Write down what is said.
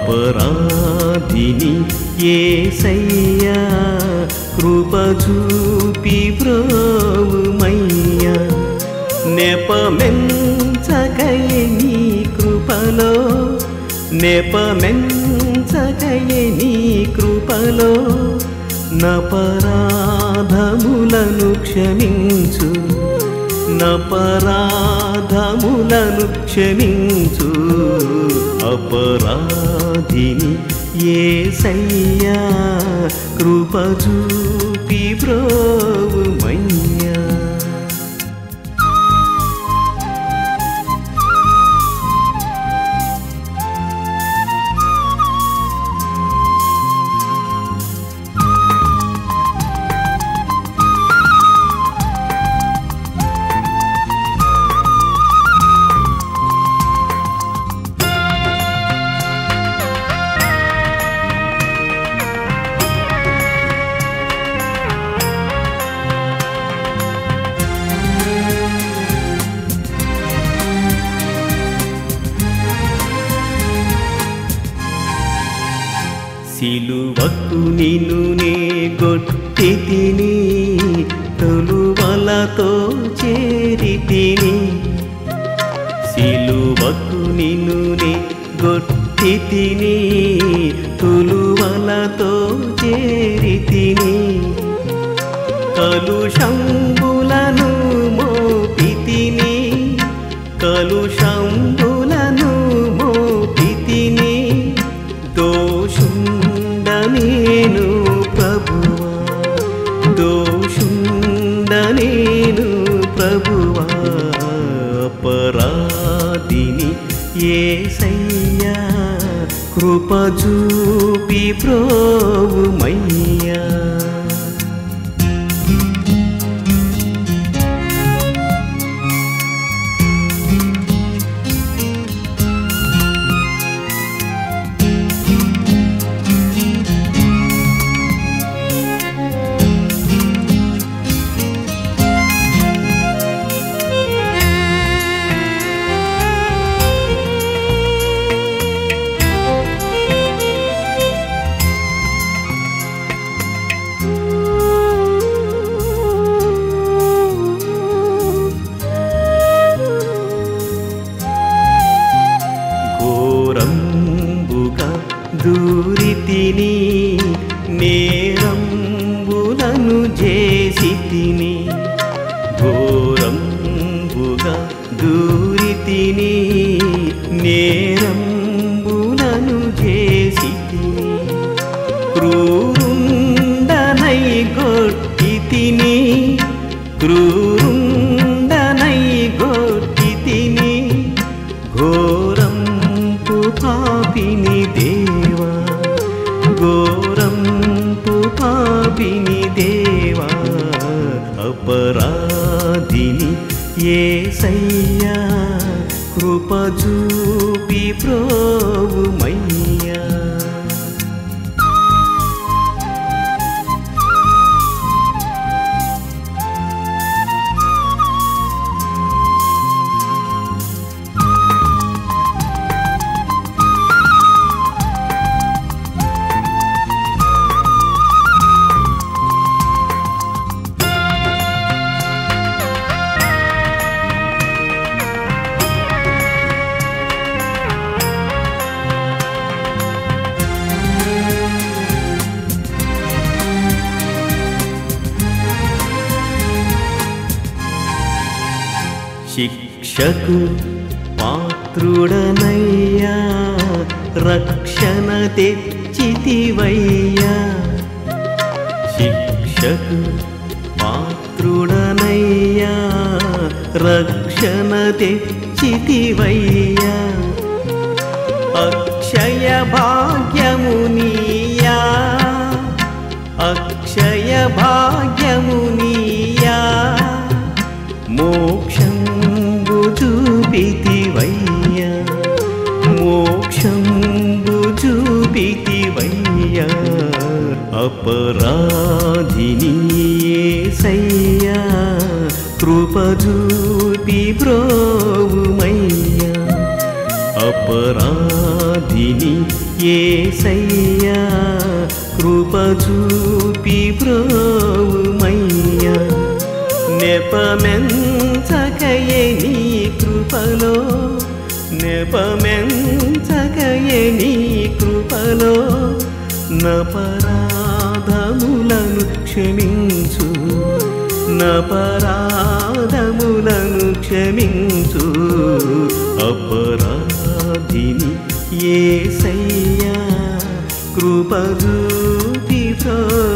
अपराधिनि యేసయ్యా కృప చూపి బ్రోవుమయ్యా నెపమెంచకయే నీ కృపలో నెపమెంచకయే నీ కృపలో నపరాధములను క్షమించు నపరాధములను క్షమించు అపరాధిని యేసయ్యా కృప చూపి బ్రోవుమయ్యా సిలువకు నిన్ను నే గొట్టితిని తొలువలతో చేరితిని సిలువకు నిన్ను నే గొట్టితిని తొలువలతో చేరితిని కలుషంబులను మోపితిని కలుషంబులను మోపితిని దోషుండనేను ప్రభువా దోషుండనేను ప్రభువా అపరాధిని యేసయ్యా కృప చూపి బ్రోవుమయ్యా దూరితిని నేరంబులను చేసితిని ఘోరంబుగా దూరితిని నేరంబులను చేసితిని క్రూరుండనై గొట్టితిని క్రూరుండనై గొట్టితిని ఘోరంపు పాపిని దేవా ఘోరంపు పాపిని దేవా అపరాధిని యేసయ్యా కృప చూపి బ్రోవుమయ్యా శిక్షకు పాత్రుడనయ్యా రక్షణ తెచ్చితివయ్యా శిక్షకు పాత్రుడనయ్యా రక్షణ తెచ్చితివయ్యా అక్షయ భాగ్యమునియా అక్షయ భాగ్యమునియా మోక్షంబు చూపితివయ్యా మోక్షంబు చూపితివయ్యా అపరాధిని యేసయ్యా కృప చూపి బ్రోవుమయ్యా అపరాధిని యేసయ్యా కృప చూపి బ్రోవుమయ్యా నెపమెంచకయే నీ కృపలో నెపమెంచకయే నీ కృపలో నపరాధములను క్షమించు నపరాధములను క్షమించు అపరాధిని యేసయ్యా కృప చూపి